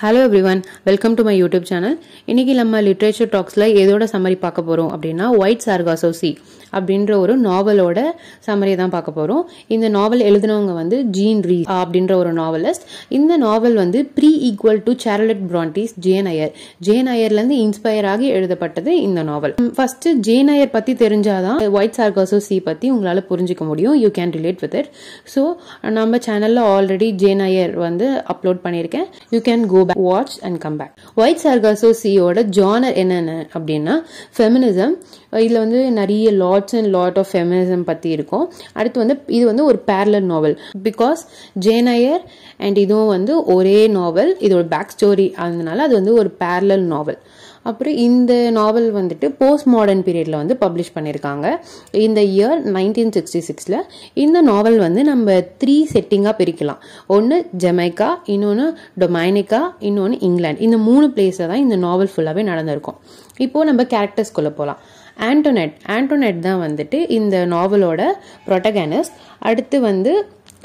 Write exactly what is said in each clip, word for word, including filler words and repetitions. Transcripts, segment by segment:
Hello everyone, welcome to my YouTube channel. இன்னைக்கு நம்ம literature talksல ஏதோட summary பார்க்க போறோம் அப்படினா White Sargasso Sea அப்படிங்கற ஒரு நாவலோட summary தான் பார்க்க போறோம். இந்த நாவல் எழுதினவங்க வந்து Jean Rhys அப்படிங்கற ஒரு நாவலிஸ்ட். இந்த நாவல் வந்து pre-equal to Charlotte Bronte's Jane Eyre. Jane Eyreல இருந்து இன்ஸ்பயர் ஆகி எழுதப்பட்டது இந்த நாவல். ஃபர்ஸ்ட் Jane Eyre பத்தி தெரிஞ்சாதான் White Sargasso Sea பத்தி உங்களால புரிஞ்சிக்க முடியும். You can relate with it. So நம்ம சேனல்ல ஆல்ரெடி Jane Eyre வந்து அப்லோட் பண்ணிருக்கேன். You can go back, watch and come back. White Sargasso Sea ஓட genre என்னன்னு அப்படினா feminism. இதுல வந்து நிறைய lots and lot of feminism பத்தி இருக்கும். அடுத்து வந்து இது வந்து ஒரு parallel novel because Jane Eyre and இதுவும் வந்து ஒரே novel, இதோட back story அதனால அது வந்து ஒரு parallel novel. அப்புறம் இந்த நாவல் வந்துட்டு போஸ்ட் மாடர்ன் பீரியட்ல வந்து பப்ளிஷ் பண்ணிருக்காங்க இந்த இயர் நைன்டீன் சிக்ஸ்டி சிக்ஸ்ல. இந்த நாவல் வந்து நம்ம த்ரீ செட்டிங்கா பிரிக்கலாம். ஒன்னு ஜமைக்கா, இன்னொன்னு டொமைனிகா, இன்னொன்னு இங்கிலாந்து. இந்த மூணு பிளேஸ்ல தான் இந்த நாவல் ஃபுல்லாவே நடந்திருக்கும். இப்போ நம்ம கேரக்டர்ஸ்குள்ள போலாம். ஆண்டோனெட் ஆண்டோனெட் தான் வந்துட்டு இந்த நாவலோட ப்ரோட்டகனிஸ்ட். அடுத்து வந்து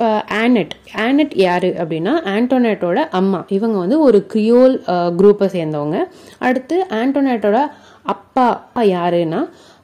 ஆனட் ஆனட் யாரு அப்படின்னா ஆண்டோனேட்டோட அம்மா. இவங்க வந்து ஒரு கிரியோல் குரூப்பை சேர்ந்தவங்க. அடுத்து ஆண்டோனேட்டோட அப்பா யாருன்னா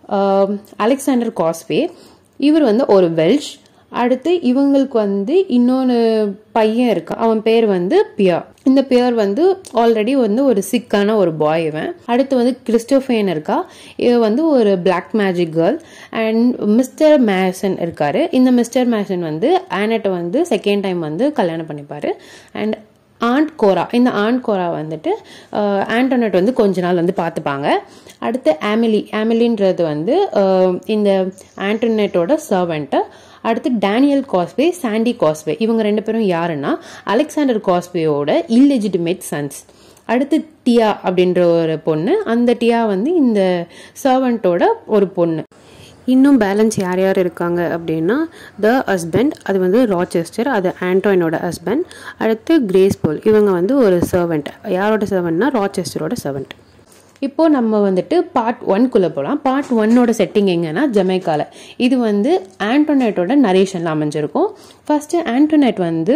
அலெக்சாண்டர் காஸ்வே. இவர் வந்து ஒரு வெல்ஷ். அடுத்து இவங்களுக்கு வந்து இன்னொன்னு பையன் இருக்கு, அவன் பேர் வந்து பியர். இந்த பியர் வந்து ஆல்ரெடி வந்து ஒரு சிக்கான ஒரு பாய் இவன். அடுத்து வந்து கிறிஸ்டோஃபேன் இருக்கா, இவ வந்து ஒரு black magic girl. And mister Mason இருக்காரு. இந்த மிஸ்டர் மேசன் வந்து ஆனட்டை வந்து செகண்ட் டைம் வந்து கல்யாணம் பண்ணிப்பாரு. அண்ட் ஆண்ட் கோரா, இந்த ஆண்ட் கோரா வந்துட்டு ஆண்டோனெட் வந்து கொஞ்ச நாள் வந்து பார்த்துப்பாங்க. அடுத்து ஆமிலி ஆமிலின்றது வந்து இந்த ஆண்டோனெட்டோட சர்வெண்ட். அடுத்து டேனியல் காஸ்வே, சாண்டி காஸ்வே. இவங்க ரெண்டு பேரும் யாருன்னா அலெக்சாண்டர் காஸ்வேயோட இல்லெஜிட்டிமேட் சன்ஸ். அடுத்து டியா அப்படின்ற ஒரு பொண்ணு. அந்த டியா வந்து இந்த சர்வெண்டோட ஒரு பொண்ணு. இன்னும் பேலன்ஸ் யார் யார் இருக்காங்க அப்படின்னா த ஹஸ்பண்ட், அது வந்து ராச்செஸ்டர், அது ஆண்டோனோட ஹஸ்பண்ட். அடுத்து கிரேஸ்போல், இவங்க வந்து ஒரு சர்வெண்ட். யாரோட சர்வெண்ட்னா ராச்செஸ்டரோட சர்வெண்ட். இப்போ நம்ம வந்துட்டு பார்ட் ஒன்குள்ள போகலாம். பார்ட் ஒன்னோட செட்டிங் எங்கன்னா ஜமைக்கால. இது வந்து ஆண்டோனேட்டோட நரேஷன்ல அமைஞ்சிருக்கும். ஃபர்ஸ்ட் ஆண்டோனேட் வந்து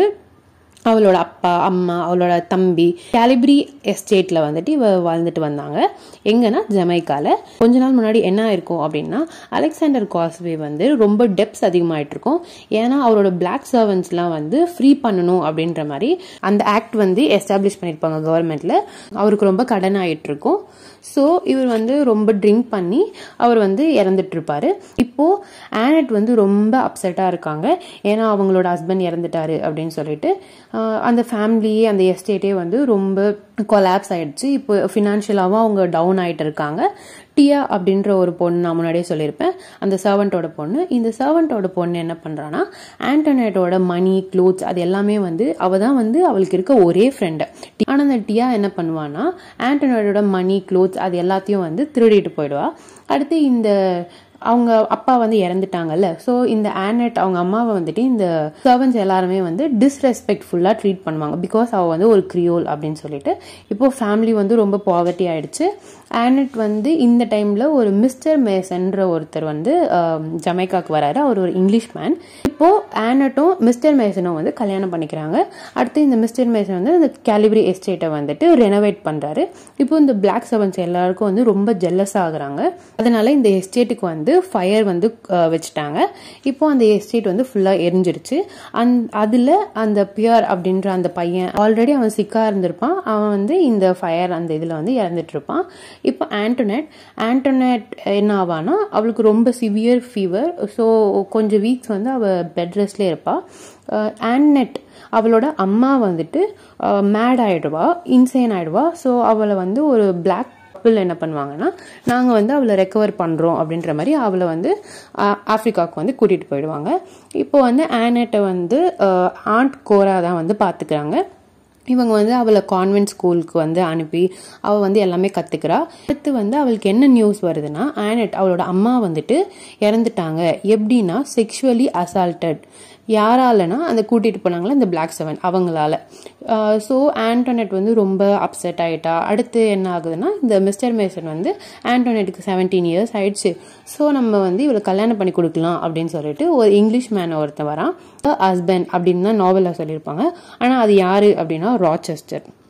அவளோட அப்பா, அம்மா, அவளோட தம்பி கேலிப்ரி எஸ்டேட்ல வந்துட்டு இவ வாழ்ந்துட்டு வந்தாங்க. எங்கன்னா ஜமைக்கால. கொஞ்ச நாள் முன்னாடி என்ன இருக்கும் அப்படின்னா அலெக்சாண்டர் காஸ்வே வந்து ரொம்ப டெப்ஸ் அதிகமாயிட்டு இருக்கும். ஏன்னா அவரோட பிளாக் சர்வன்ஸ் எல்லாம் வந்து ஃப்ரீ பண்ணணும் அப்படின்ற மாதிரி அந்த ஆக்ட் வந்து எஸ்டாப்ளிஷ் பண்ணிருப்பாங்க கவர்மெண்ட்ல. அவருக்கு ரொம்ப கடன் ஆயிட்டு இருக்கும். ஸோ இவர் வந்து ரொம்ப ட்ரிங்க் பண்ணி அவர் வந்து இறந்துட்டு இருப்பாரு. இப்போ ஆனட் வந்து ரொம்ப அப்செட்டா இருக்காங்க. ஏன்னா அவங்களோட ஹஸ்பண்ட் இறந்துட்டாரு அப்படின்னு சொல்லிட்டு அந்த ஃபேமிலியே அந்த எஸ்டேட்டே வந்து ரொம்ப கொலாப்ஸ் ஆயிடுச்சு. இப்போ ஃபினான்ஷியலாவும் அவங்க டவுன் ஆயிட்டு இருக்காங்க. டியா அப்படின்ற ஒரு பொண்ணு நான் முன்னாடியே சொல்லியிருப்பேன், அந்த சர்வெண்டோட பொண்ணு. இந்த சர்வெண்டோட பொண்ணு என்ன பண்றான்னா ஆண்டோனேட்டோட மணி, க்ளோத்ஸ் அது எல்லாமே வந்து அவ தான் வந்து அவளுக்கு இருக்க ஒரே ஃப்ரெண்டு. ஆனா அந்த டியா என்ன பண்ணுவான்னா ஆண்டோனேட்டோட மணி, க்ளோத்ஸ் அது எல்லாத்தையும் வந்து திருடிட்டு போயிடுவா. அடுத்து இந்த அவங்க அப்பா வந்து இறந்துட்டாங்கல்ல, ஸோ இந்த ஆனட் அவங்க அம்மாவை வந்துட்டு இந்த சர்வன்ஸ் எல்லாருமே வந்து டிஸ்ரெஸ்பெக்ட்ஃபுல்லா ட்ரீட் பண்ணுவாங்க. பிகாஸ் அவ வந்து ஒரு கிரியோல் அப்படின்னு சொல்லிட்டு. இப்போ ஃபேமிலி வந்து ரொம்ப பாவர்ட்டி ஆயிடுச்சு. ஆனட் வந்து இந்த டைம்ல ஒரு மிஸ்டர் மேசன்ற ஒருத்தர் வந்து ஜமைக்காக்கு வராரு. அவர் ஒரு இங்கிலீஷ் மேன். இப்போ ஆனட்டும் மிஸ்டர் மேசனும் வந்து கல்யாணம் பண்ணிக்கிறாங்க. அடுத்து இந்த மிஸ்டர் மேசன் வந்து இந்த கேலிப்ரி எஸ்டேட்டை வந்துட்டு ரெனோவேட் பண்றாரு. இப்போ இந்த பிளாக் சர்வன்ஸ் எல்லாருக்கும் வந்து ரொம்ப ஜெல்லஸ் ஆகுறாங்க. அதனால இந்த எஸ்டேட்டுக்கு வந்து ஃபயர் வந்து வச்சுட்டாங்க. இப்போ அந்த எஸ்டேட் வந்து ஃபுல்லா எரிஞ்சிருச்சு. அதுல அந்த பியர் அப்படின்ற அந்த பையன் ஆல்ரெடி அவன் சிக்கா இருந்திருப்பான். அவன் வந்து இந்த ஃபயர் அந்த இதுல வந்து இறந்துட்டு இருப்பான். இப்போ ஆண்டோனெட் ஆண்டோனெட் என்ன ஆவானா அவளுக்கு ரொம்ப சிவியர் ஃபீவர். ஸோ கொஞ்சம் வீக்ஸ் வந்து அவ பெட் ரெஸ்ட்ல இருப்பா. ஆன்னெட் அவளோட அம்மா வந்துட்டு மேட் ஆயிடுவா, இன்சேன் ஆயிடுவா. ஸோ அவளை வந்து ஒரு பிளாக் என்ன பண்ணுவாங்கன்னா நாங்க வந்து அவளை ரெக்கவர் பண்றோம் அப்படின்ற மாதிரி அவளை வந்து ஆப்பிரிக்காவுக்கு வந்து கூட்டிட்டு போயிடுவாங்க. இப்போ வந்து ஆனட்டை வந்து ஆண்ட் கோரா தான் வந்து பாத்துக்கிறாங்க. இவங்க வந்து அவளை கான்வென்ட் ஸ்கூலுக்கு வந்து அனுப்பி அவ வந்து எல்லாமே கத்துக்கிறா. அடுத்து வந்து அவளுக்கு என்ன நியூஸ் வருதுன்னா ஆனட் அவளோட அம்மா வந்துட்டு இறந்துட்டாங்க. எப்படின்னா செக்ஷுவலி அசால்ட்டட். யாராலனா அந்த கூட்டிட்டு போனாங்களா இந்த பிளாக் செவன் அவங்களால. ஸோ ஆண்டோனெட் வந்து ரொம்ப அப்செட் ஆயிட்டா. அடுத்து என்ன ஆகுதுன்னா இந்த மிஸ்டர் மேசன் வந்து ஆண்டோனெட்டுக்கு செவன்டீன் இயர்ஸ் ஆயிடுச்சு. ஸோ நம்ம வந்து இவளை கல்யாணம் பண்ணி கொடுக்கலாம் அப்படின்னு சொல்லிட்டு ஒரு இங்கிலீஷ் மேன் ஒருத்தன் வரான். ஹஸ்பண்ட் அப்படின்னு தான் நாவலில் சொல்லியிருப்பாங்க. ஆனால் அது யாரு அப்படின்னா ராச்செஸ்டர்.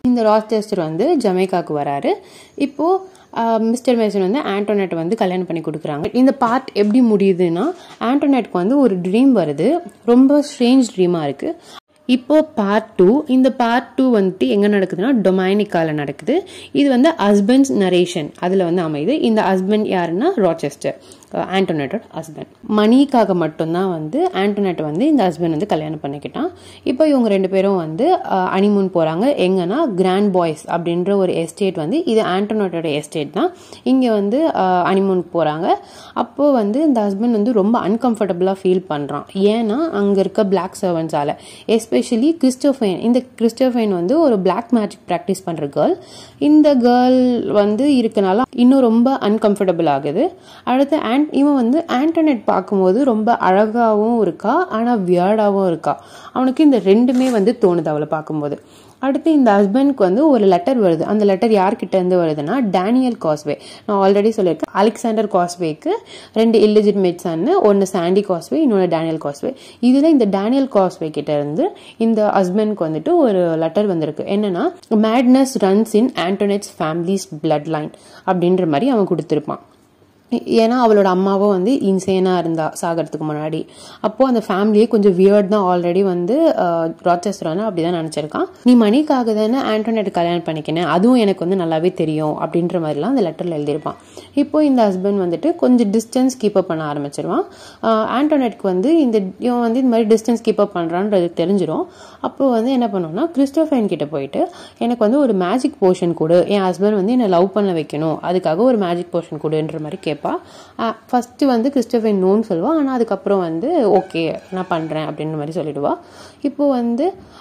இந்த ராச்செஸ்டர் வந்து ஜமைக்காக்கு வராரு. இப்போ மிஸ்டர் மேசன் வந்து ஆண்டோனெட் வந்து கல்யாணம் பண்ணி கொடுக்குறாங்க. இந்த பார்ட் எப்படி முடியுதுன்னா, ஆண்டோனெட்க்கு வந்து ஒரு ட்ரீம் வருது, ரொம்ப ஸ்ட்ரேஞ்ச் ட்ரீமா இருக்கு. இப்போ பார்ட் டூ. இந்த பார்ட் டூ வந்துட்டு எங்க நடக்குதுன்னா டொமைனிக்கால நடக்குது. இது வந்து ஹஸ்பண்ட்ஸ் நரேஷன் அதுல வந்து அமையுது. இந்த ஹஸ்பண்ட் யாருன்னா ராச்செஸ்டர், ஆண்டோனெட்டோட ஹஸ்பண்ட். மணிக்காக மட்டும்தான் வந்து ஆண்டோனெட் வந்து இந்த ஹஸ்பண்ட் வந்து கல்யாணம் பண்ணிக்கிட்டான். இப்போ இவங்க ரெண்டு பேரும் வந்து ஹனிமூன் போறாங்க. எங்கன்னா கிராண்ட் பாய்ஸ் அப்படின்ற ஒரு எஸ்டேட் வந்து இது ஆண்டோனெட்டோட எஸ்டேட் தான். இங்க வந்து ஹனிமூன் போறாங்க. அப்போ வந்து இந்த ஹஸ்பண்ட் வந்து ரொம்ப அன்கம்ஃபர்டபுளா ஃபீல் பண்றான். ஏன்னா அங்க இருக்க பிளாக் சர்வன்ஸால, எஸ்பெஷலி கிறிஸ்டோஃபைன். இந்த கிறிஸ்டோஃபைன் வந்து ஒரு பிளாக் மேஜிக் பிராக்டிஸ் பண்ற கேர்ள். இந்த கேர்ள் வந்து இருக்கனால இன்னும் ரொம்ப அன்கம்ஃபர்டபுள் ஆகுது. அடுத்து இவன் வந்து ஆண்டோனெட் பார்க்கும்போது ரொம்ப அழகாவும் இருக்கா, ஆனா வியர்டாவும் இருக்கா. அவனுக்கு இந்த ரெண்டுமே வந்து தோணுது அவளை பார்க்கும்போது. அடுத்து இந்த ஹஸ்பண்ட்க்கு வந்து ஒரு லெட்டர் வருது. அந்த லெட்டர் யார்கிட்ட இருந்து வருதுன்னா டேனியல் காஸ்வே. நான் ஆல்ரெடி சொல்லியிருக்கேன், அலெக்சாண்டர் காஸ்வேக்கு ரெண்டு இல்லிஜிட்மேட் சன், ஒன்னு சாண்டி காஸ்வே, இன்னொன்று டேனியல் காஸ்வே. இதுல இந்த டேனியல் காஸ்வே கிட்ட இருந்து இந்த ஹஸ்பண்ட்க்கு வந்துட்டு ஒரு லெட்டர் வந்திருக்கு. என்னன்னா, madness runs in Antoinette's families blood line அப்படின்ற மாதிரி அவன் கொடுத்திருப்பான். ஏன்னா அவளோட அம்மாவும் வந்து இன்சேனா இருந்தா சாகிறதுக்கு முன்னாடி. அப்போ அந்த ஃபேமிலியே கொஞ்சம் வியர்ட் தான். ஆல்ரெடி வந்து ராச்செஸ்டர் வந்து அப்படிதான் நினைச்சிருக்கான். நீ மணிக்காக தானே ஆண்டோனெட் கல்யாணம் பண்ணிக்கினேன், அதுவும் எனக்கு வந்து நல்லாவே தெரியும் அப்படின்ற மாதிரிலாம் அந்த லெட்டர்ல எழுதியிருப்பான். இப்போ இந்த ஹஸ்பண்ட் வந்துட்டு கொஞ்சம் டிஸ்டன்ஸ் கீப் அப் பண்ண ஆரம்பிச்சிருவான். ஆண்டோனெட்க்கு வந்து இந்த இவன் வந்து இந்த மாதிரி டிஸ்டன்ஸ் கீப் அப் பண்றான்றது தெரிஞ்சிடும். அப்போ வந்து என்ன பண்ணுவோம்னா, கிறிஸ்டோஃபைன் கிட்ட போயிட்டு எனக்கு வந்து ஒரு மேஜிக் போர்ஷன் கொடு, என் ஹஸ்பண்ட் வந்து என்னை லவ் பண்ண வைக்கணும், அதுக்காக ஒரு மேஜிக் போர்ஷன் கொடுன்ற மாதிரி கேட்பா. ஃபர்ஸ்ட் வந்து கிறிஸ்டோஃபைன் நோன்னு சொல்லுவா. ஆனா அதுக்கப்புறம் வந்து ஓகே நான் பண்றேன் அப்படின்ற மாதிரி சொல்லிடுவா. இப்போ வந்து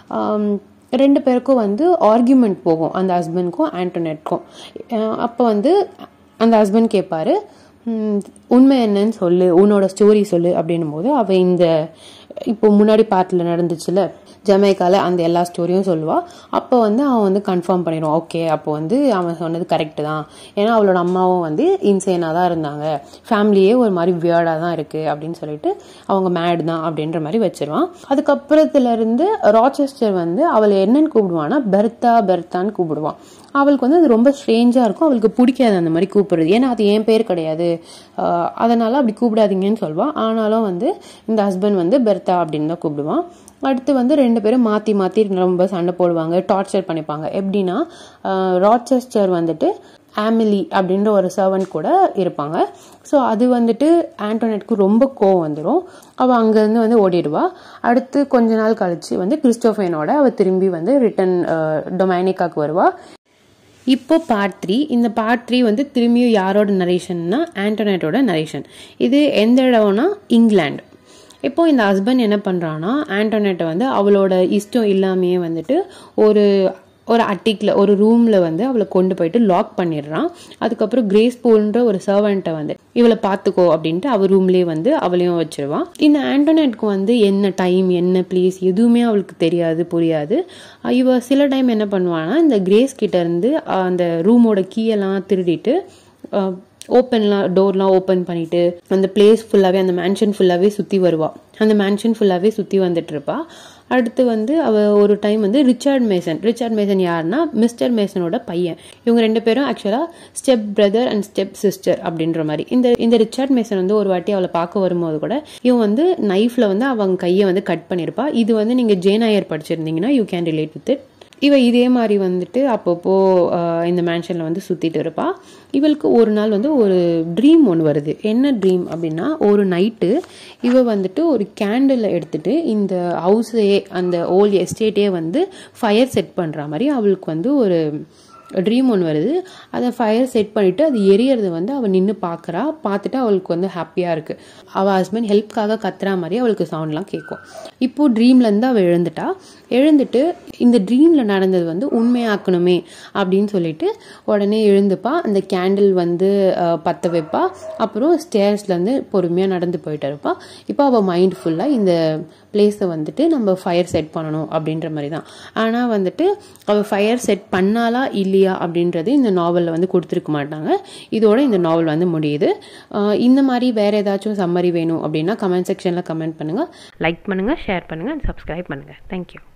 ரெண்டு பேருக்கும் வந்து ஆர்கியூமெண்ட் போகும், அந்த ஹஸ்பண்ட்க்கும் ஆண்டோனெட்க்கும். அப்போ வந்து அந்த ஹஸ்பண்ட் கேட்பாரு, உண்மை என்னன்னு சொல்லு, உன்னோட ஸ்டோரி சொல்லு அப்படின்னும் போது அவ இந்த இப்போ முன்னாடி பார்ட்ல நடந்துச்சுல ஜமைக்கால அந்த எல்லா ஸ்டோரியும் சொல்லுவா. அப்போ வந்து அவன் வந்து கன்ஃபார்ம் பண்ணிடுவான், ஓகே அப்போ வந்து அவன் சொன்னது கரெக்டு தான். ஏன்னா அவளோட அம்மாவும் வந்து இன்சேனா தான் இருந்தாங்க, ஃபேமிலியே ஒரு மாதிரி வியர்டா தான் இருக்கு அப்படின்னு சொல்லிட்டு அவங்க மேட் தான் அப்படின்ற மாதிரி வச்சிருவான். அதுக்கப்புறத்துல இருந்து ராச்செஸ்டர் வந்து அவளை என்னன்னு கூப்பிடுவான்னா பெர்த்தா பெர்த்தான்னு கூப்பிடுவான். அவளுக்கு வந்து அது ரொம்ப ஸ்ட்ரேஞ்சா இருக்கும், அவளுக்கு பிடிக்காது அந்த மாதிரி கூப்பிடுறது. ஏன்னா அது என் பேர் கிடையாது, அதனால அப்படி கூப்பிடாதீங்கன்னு சொல்லுவான். ஆனாலும் வந்து இந்த ஹஸ்பண்ட் வந்து பெர்த்தா அப்படின்னு தான் கூப்பிடுவான். அடுத்து வந்து ரெண்டு பேரும் மாத்தி மாத்தி ரொம்ப சண்டை போடுவாங்க, டார்ச்சர் பண்ணிப்பாங்க. எப்படின்னா, ராச்செஸ்டர் வந்துட்டு ஆமிலி அப்படின்ற ஒரு சர்வன்ட் கூட இருப்பாங்க. ஸோ அது வந்துட்டு ஆண்டோனெட்க்கு ரொம்ப கோவம் வந்துடும். அவள் அங்கேருந்து வந்து ஓடிடுவா. அடுத்து கொஞ்ச நாள் கழிச்சு வந்து கிறிஸ்டோஃபைனோட அவள் திரும்பி வந்து ரிட்டன் டொமைனிக்காக்கு வருவா. இப்போ பார்ட் த்ரீ. இந்த பார்ட் த்ரீ வந்து திரும்பியும் யாரோட நரேஷன்னா ஆண்டோனெட்டோட நரேஷன். இது எந்த இடம்னா இங்கிலாந்து. இப்போ இந்த ஹஸ்பண்ட் என்ன பண்றான்னா, ஆண்டோனெட்டை வந்து அவளோட இஷ்டம் இல்லாமையே வந்துட்டு ஒரு ஒரு அட்டிக்ல ஒரு ரூம்ல வந்து அவளை கொண்டு போயிட்டு லாக் பண்ணிடுறான். அதுக்கப்புறம் கிரேஸ் போல்ன்ற ஒரு சர்வெண்ட்டை வந்து இவளை பார்த்துக்கோ அப்படின்ட்டு அவ ரூம்லயே வந்து அவளையும் வச்சிருவான். இந்த ஆண்டோனெட்க்கு வந்து என்ன டைம் என்ன பிளேஸ் எதுவுமே அவளுக்கு தெரியாது, புரியாது. இவ சில டைம் என்ன பண்ணுவான்னா, இந்த கிரேஸ் கிட்ட இருந்து அந்த ரூமோட கீயெல்லாம் திருடிட்டு ஓப்பன்லாம் டோர்லாம் ஓப்பன் பண்ணிட்டு அந்த பிளேஸ் ஃபுல்லாவே அந்த மேன்ஷன் ஃபுல்லாவே சுத்தி வருவா. அந்த மேன்ஷன் ஃபுல்லாவே சுத்தி வந்துட்டு இருப்பா. அடுத்து வந்து அவ ஒரு டைம் வந்து ரிச்சர்ட் மேசன் ரிச்சர்ட் மேசன் யாருன்னா மிஸ்டர் மேசனோட பையன். இவங்க ரெண்டு பேரும் ஆக்சுவலா step brother and step sister அப்படின்ற மாதிரி. இந்த இந்த ரிச்சர்ட் மேசன் வந்து ஒரு வாட்டி அவளை பார்க்க வரும்போது கூட இவன் வந்து நைஃப்ல வந்து அவங்க கையை வந்து கட் பண்ணிருப்பா. இது வந்து நீங்க ஜேன் ஐயர் படிச்சிருந்தீங்கன்னா you can relate with it. இவ இதே மாதிரி வந்துட்டு அப்பப்போ இந்த மேன்ஷன்ல வந்து சுத்திட்டு இருப்பா. இவளுக்கு ஒரு நாள் வந்து ஒரு ட்ரீம் ஒன்று வருது. என்ன ட்ரீம் அப்படின்னா, ஒரு நைட்டு இவ வந்துட்டு ஒரு கேண்டில் எடுத்துட்டு இந்த ஹவுஸையே அந்த ஓல்ட் எஸ்டேட்டே வந்து ஃபயர் செட் பண்ற மாதிரி அவளுக்கு வந்து ஒரு ட்ரீம் ஒன்று வருது. அதை ஃபயர் செட் பண்ணிட்டு அது எரியறது வந்து அவள் நின்று பார்க்குறா. பார்த்துட்டு அவளுக்கு வந்து ஹாப்பியாக இருக்கு. அவள் ஹஸ்பண்ட் ஹெல்ப்காக கத்துறா மாதிரி அவளுக்கு சவுண்ட்லாம் கேட்கும். இப்போ ட்ரீம்லேருந்து அவள் எழுந்துட்டா. எழுந்துட்டு இந்த ட்ரீம்ல நடந்தது வந்து உண்மையாக்கணுமே அப்படின்னு சொல்லிட்டு உடனே எழுந்துப்பா. அந்த கேண்டில் வந்து பற்ற வைப்பா. அப்புறம் ஸ்டேர்ஸ்லேருந்து பொறுமையாக நடந்து போயிட்டு இருப்பா. இப்போ அவள் மைண்ட் ஃபுல்லாக இந்த பிளேஸை வந்துட்டு நம்ம ஃபயர் செட் பண்ணணும் அப்படின்ற மாதிரி தான். ஆனால் வந்துட்டு அவள் ஃபயர் செட் பண்ணாலா இல்லையா அப்படின்றது இந்த நாவலில் வந்து கொடுத்துருக்க மாட்டாங்க. இதோட இந்த நாவல் வந்து முடியுது. இந்த மாதிரி வேற ஏதாச்சும் சம்மரி வேணும் அப்படின்னா கமெண்ட் செக்ஷனில் கமெண்ட் பண்ணுங்கள், லைக் பண்ணுங்கள், ஷேர் பண்ணுங்கள், சப்ஸ்கிரைப் பண்ணுங்கள். தேங்க்யூ.